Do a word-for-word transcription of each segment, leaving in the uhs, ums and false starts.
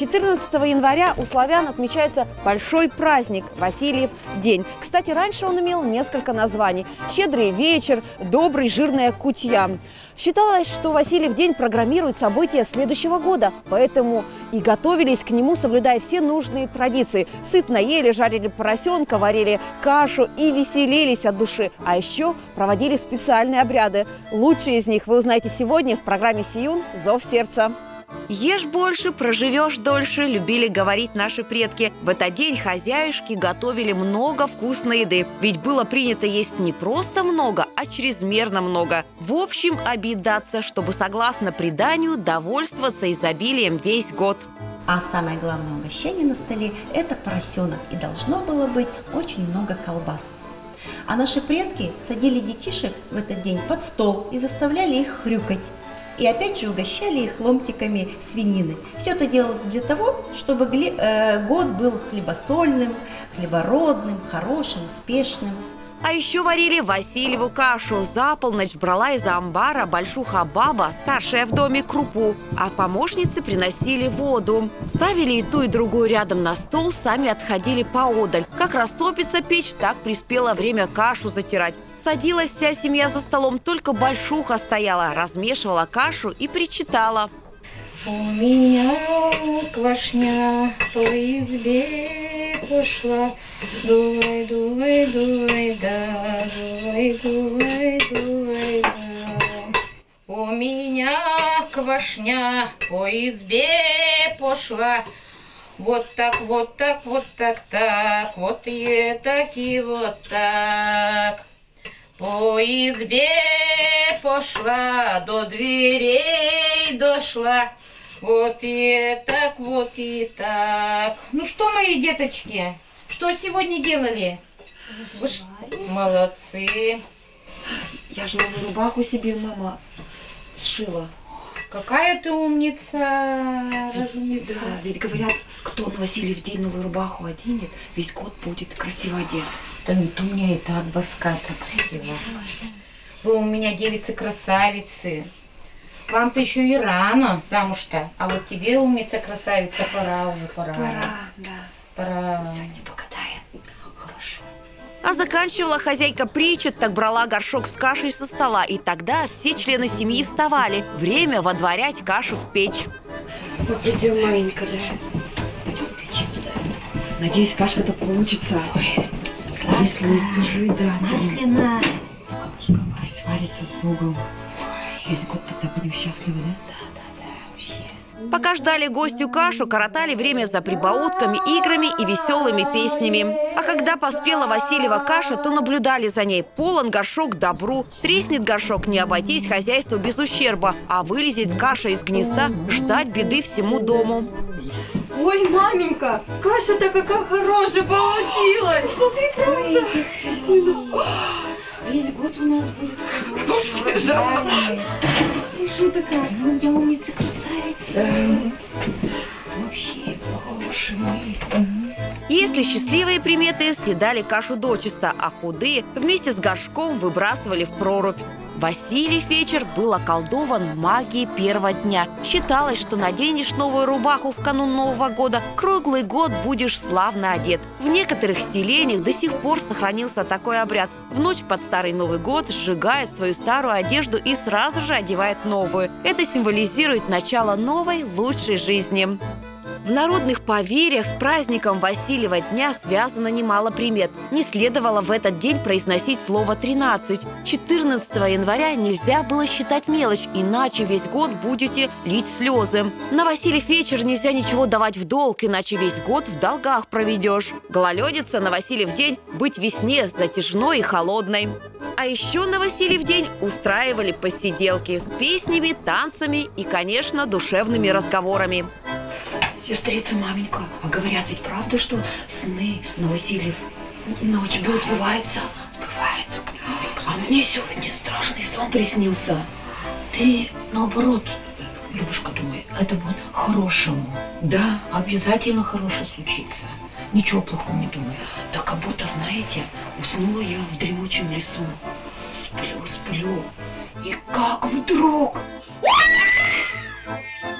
четырнадцатого января у славян отмечается большой праздник – Васильев день. Кстати, раньше он имел несколько названий – «Щедрый вечер», «Добрый жирная кутья». Считалось, что Васильев день программирует события следующего года, поэтому и готовились к нему, соблюдая все нужные традиции. Сытно ели, жарили поросенка, варили кашу и веселились от души. А еще проводили специальные обряды. Лучшие из них вы узнаете сегодня в программе «Сиюн. Зов сердца». Ешь больше, проживешь дольше, любили говорить наши предки. В этот день хозяюшки готовили много вкусной еды. Ведь было принято есть не просто много, а чрезмерно много. В общем, объедаться, чтобы, согласно преданию, довольствоваться изобилием весь год. А самое главное угощение на столе – это поросенок. И должно было быть очень много колбас. А наши предки садили детишек в этот день под стол и заставляли их хрюкать. И опять же угощали их ломтиками свинины. Все это делалось для того, чтобы год был хлебосольным, хлебородным, хорошим, успешным. А еще варили Васильеву кашу. За полночь брала из амбара большуха баба, старшая в доме, крупу, а помощницы приносили воду. Ставили и ту, и другую рядом на стол, сами отходили поодаль. Как растопится печь, так приспело время кашу затирать. Садилась вся семья за столом, только большуха стояла, размешивала кашу и причитала. У меня квашня по избе пошла, дуй, дуй, дуй, да, дуй, дуй, дуй, да. У меня квашня по избе пошла, вот так, вот так, вот так, так, вот и так, и вот так. По избе пошла, до дверей дошла, вот и так, вот и так. Ну что, мои деточки, что сегодня делали? Вышивали. Молодцы. Я же новую рубаху себе, мама, сшила. Какая ты умница, разумница. Да, ведь говорят, кто на Васильев день новую рубаху оденет, весь год будет красиво одет. Да у меня это от боска-то красиво. Вы у меня девицы-красавицы. Вам-то еще и рано замуж-то. А вот тебе, умница-красавица, пора уже, пора. Пора, да. Пора. Сегодня покатаем. Хорошо. А заканчивала хозяйка притчет, так брала горшок с кашей со стола. И тогда все члены семьи вставали. Время водворять кашу в печь. Пойдем, маменька, да. Надеюсь, кашка-то получится. Ой, если не сбежит, да. Масляная. Пусть варится с Богом. Весь год тогда будем счастливы, да? Пока ждали гостю кашу, коротали время за прибаутками, играми и веселыми песнями. А когда поспела Васильева каша, то наблюдали за ней. Полон горшок добру. Треснет горшок, не обойтись хозяйству без ущерба. А вылезет каша из гнезда, ждать беды всему дому. Ой, маменька, каша-то какая хорошая получилась. Смотри, правда. Весь год у нас будет хороший. Да. Что такая? Вы у меня умница, красавица. Вообще, хороший мой. Если счастливые приметы, съедали кашу дочисто, а худые вместе с горшком выбрасывали в прорубь. Васильев вечер был околдован магией первого дня. Считалось, что наденешь новую рубаху в канун Нового года, круглый год будешь славно одет. В некоторых селениях до сих пор сохранился такой обряд. В ночь под Старый Новый год сжигает свою старую одежду и сразу же одевает новую. Это символизирует начало новой, лучшей жизни. В народных поверьях с праздником Васильева дня связано немало примет. Не следовало в этот день произносить слово «тринадцать». четырнадцатого января нельзя было считать мелочь, иначе весь год будете лить слезы. На Васильев вечер нельзя ничего давать в долг, иначе весь год в долгах проведешь. Гололедица на Васильев день быть весне затяжной и холодной. А еще на Васильев день устраивали посиделки с песнями, танцами и, конечно, душевными разговорами. Сестрица, маменька, а говорят ведь правда, что сны на Васильев ночь будут сбываются? Сбываются. А мне сегодня страшный сон приснился. Ты, наоборот, Любушка, думай, это будет хорошему. Да, обязательно хорошее случится. Ничего плохого не думай. Да как будто, знаете, уснула я в дремучем лесу. Сплю, сплю. И как вдруг...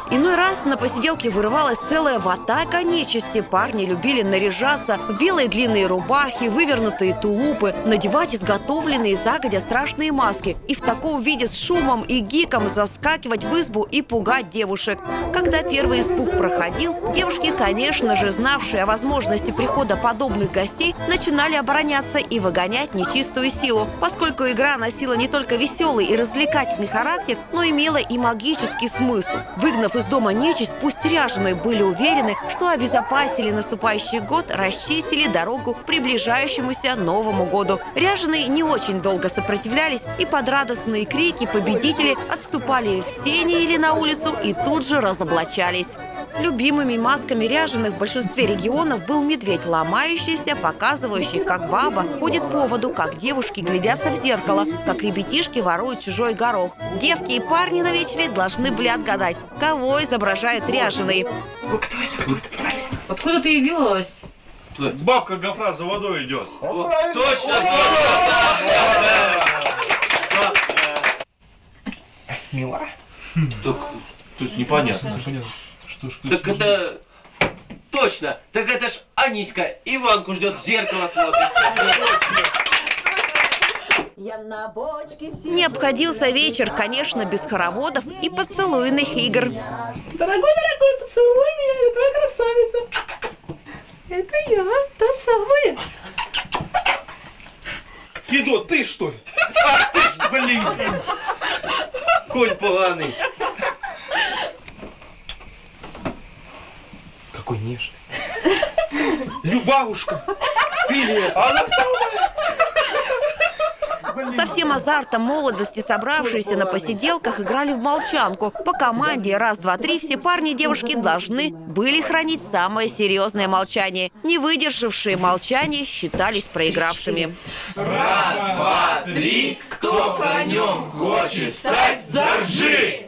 Иной раз на посиделке вырывалась целая ватага нечисти. Парни любили наряжаться в белые длинные рубахи, вывернутые тулупы, надевать изготовленные загодя страшные маски и в таком виде с шумом и гиком заскакивать в избу и пугать девушек. Когда первый испуг проходил, девушки, конечно же, знавшие о возможности прихода подобных гостей, начинали обороняться и выгонять нечистую силу, поскольку игра носила не только веселый и развлекательный характер, но имела и магический смысл. Выгнав из дома нечисть, пусть ряженые были уверены, что обезопасили наступающий год, расчистили дорогу к приближающемуся Новому году. Ряженые не очень долго сопротивлялись и под радостные крики победители отступали в сени или на улицу и тут же разоблачались. Любимыми масками ряженых в большинстве регионов был медведь ломающийся, показывающий, как баба ходит по воду, как девушки глядятся в зеркало, как ребятишки воруют чужой горох. Девки и парни на вечере должны были отгадать, кого изображают ряженые. Ой, кто это? Кто это? Правильно. Откуда ты явилась? Бабка Гофра за водой идет. Точно! Мила? Так, тут непонятно. Что ж, Так это... Точно! Так это ж Аниська Иванку ждет, в зеркало смотрится. Не обходился вечер, конечно, без хороводов и поцелуйных игр. Дорогой, дорогой, поцелуй меня, я твоя красавица. Это я, та самая. Федот, ты что ли? Ах ты ж, блин! Конь поганый. Какой нежный. Любавушка, ты ли это? Она самая. Со всем азартом молодости собравшиеся на посиделках играли в молчанку. По команде раз, два, три все парни и девушки должны были хранить самое серьезное молчание. Не выдержавшие молчание считались проигравшими. Раз, два, три, кто конем хочет стать, заржи!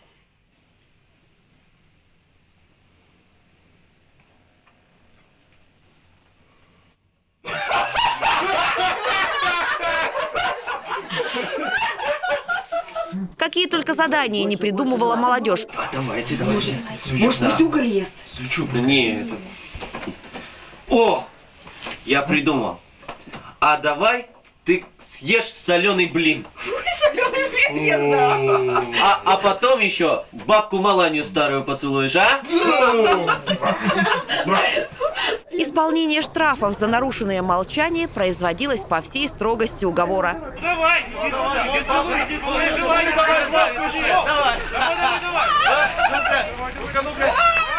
Какие только задания не придумывала молодежь. А, давайте, давайте. Может, пусть уголь ест? Свечу. Не, это... О! Я придумал. А давай ты съешь соленый блин. Соленый блин я знаю. А, а потом еще бабку Маланью старую поцелуешь, а? Исполнение штрафов за нарушенное молчание производилось по всей строгости уговора. Давай, иди сюда, иди целуй, иди целуй, желание, давай, давай, давай, давай, давай, ну-ка, ну-ка.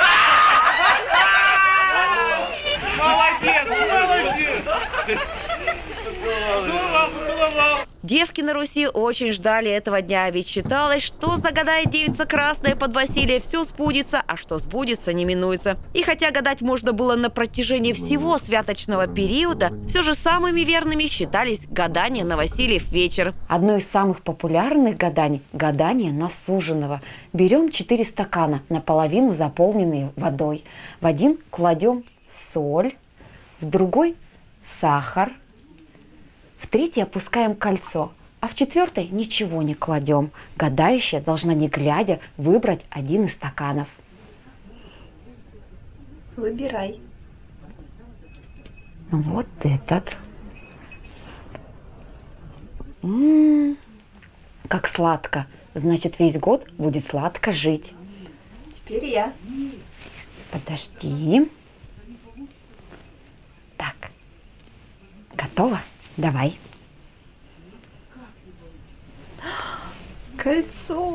Молодец, молодец. Поцеловал, поцеловал. Девки на Руси очень ждали этого дня, ведь считалось, что загадает девица красная под Василия, все сбудется, а что сбудется, не минуется. И хотя гадать можно было на протяжении всего святочного периода, все же самыми верными считались гадания на Васильев вечер. Одно из самых популярных гаданий – гадание на суженого. Берем четыре стакана, наполовину заполненные водой. В один кладем соль, в другой – сахар, в третий опускаем кольцо, а в четвертый ничего не кладем. Гадающая должна, не глядя, выбрать один из стаканов. Выбирай. Вот этот. М-м-м, как сладко. Значит, весь год будет сладко жить. Теперь я. Подожди. Так. Готово? Давай. Кольцо.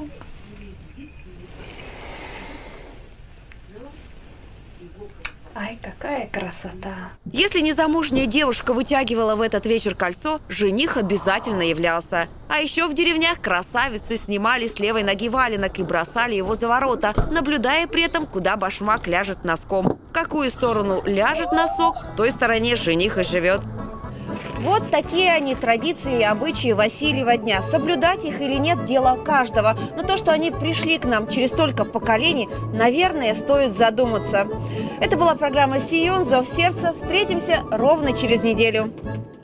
Ай, какая красота. Если незамужняя девушка вытягивала в этот вечер кольцо, жених обязательно являлся. А еще в деревнях красавицы снимали с левой ноги валенок и бросали его за ворота, наблюдая при этом, куда башмак ляжет носком. В какую сторону ляжет носок, в той стороне жених и живет. Вот такие они традиции и обычаи Васильева дня. Соблюдать их или нет – дело каждого. Но то, что они пришли к нам через столько поколений, наверное, стоит задуматься. Это была программа «Сион. Зов сердца». Встретимся ровно через неделю.